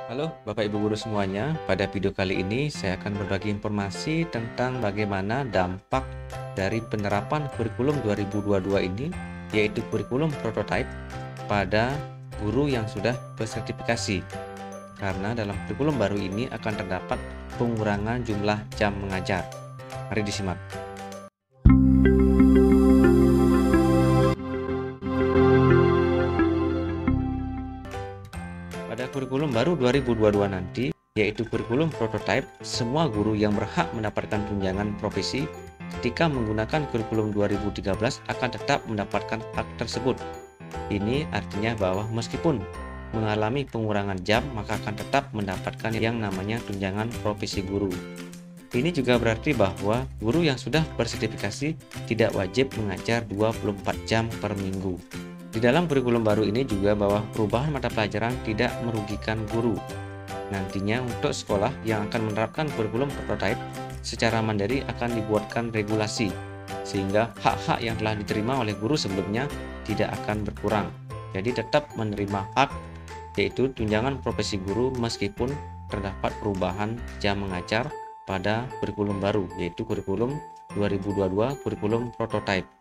Halo Bapak Ibu guru semuanya, pada video kali ini saya akan berbagi informasi tentang bagaimana dampak dari penerapan kurikulum 2022 ini, yaitu kurikulum prototype pada guru yang sudah bersertifikasi. Karena dalam kurikulum baru ini akan terdapat pengurangan jumlah jam mengajar. Mari disimak. Pada kurikulum baru 2022 nanti, yaitu kurikulum prototype, semua guru yang berhak mendapatkan tunjangan profesi ketika menggunakan kurikulum 2013 akan tetap mendapatkan hak tersebut. Ini artinya bahwa meskipun mengalami pengurangan jam, maka akan tetap mendapatkan yang namanya tunjangan profesi guru. Ini juga berarti bahwa guru yang sudah bersertifikasi tidak wajib mengajar 24 jam per minggu. Di dalam kurikulum baru ini juga bahwa perubahan mata pelajaran tidak merugikan guru. Nantinya untuk sekolah yang akan menerapkan kurikulum prototype secara mandiri akan dibuatkan regulasi, sehingga hak-hak yang telah diterima oleh guru sebelumnya tidak akan berkurang. Jadi tetap menerima hak, yaitu tunjangan profesi guru meskipun terdapat perubahan jam mengajar pada kurikulum baru, yaitu kurikulum 2022 kurikulum prototype.